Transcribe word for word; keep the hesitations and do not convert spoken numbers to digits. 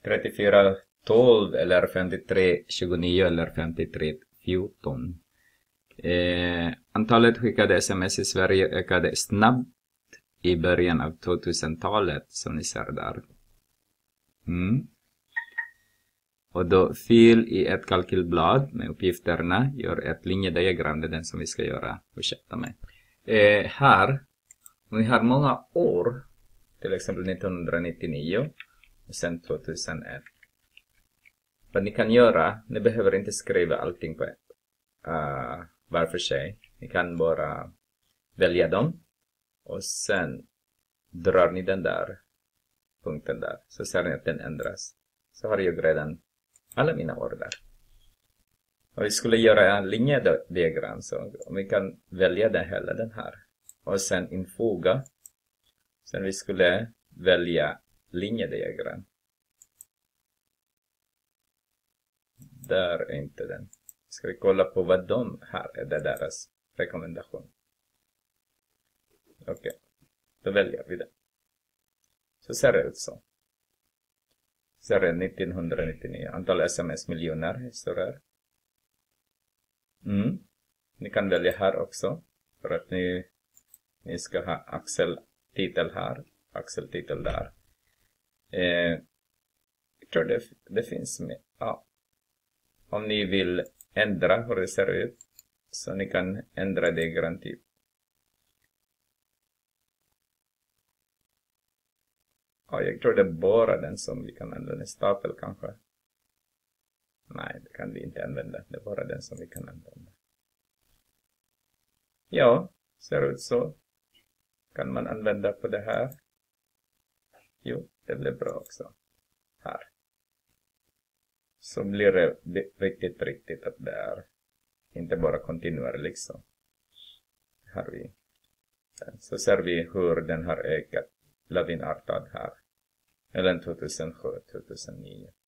trettiofyra tolv eller femtiotre tjugonio eller femtiotre fjorton. Eh, antalet skickade sms i Sverige ökade snabbt i början av tvåtusentalet, som ni ser där. Mm. Och då fyll i ett kalkylblad med uppgifterna, gör ett linjediagram, det är den som vi ska göra, ursäkta mig. Eh, här, om ni har många år, till exempel nittonhundranittionio och sen tvåtusenett. Vad ni kan göra, ni behöver inte skriva allting på ett, uh, var för sig. Ni kan bara välja dem och sen drar ni den där punkten där, så ser ni att den ändras. Så har jag redan alla mina år där. Och vi skulle göra en linjediagram, så om vi kan välja den hela den här och sen infoga. Sen vi skulle välja linjediagram. Där är inte den. Ska vi kolla på vad de här är, det deras rekommendation. Okej, okay. Då väljer vi det. Så ser det ut så. Ser det nittonhundranittionio. Antal sms miljoner står här. Mm. Ni kan välja här också. För att ni, ni ska ha Axel-titel här. Axel-titel där. Eh, jag tror det, det finns med. Ja. Om ni vill ändra hur det ser ut, så ni kan ändra diagramtyp. Ja, jag tror det är bara den som vi kan använda. En stapel kanske. Nej, det kan vi inte använda. Det är bara den som vi kan använda. Ja, ser ut så. Kan man använda på det här? Jo, det blir bra också. Här. Så blir det riktigt, riktigt att det är inte bara kontinuerligt liksom. Här har vi. Så ser vi hur den har ökat lavinartad här. Mellan tvåtusensju och tvåtusennio.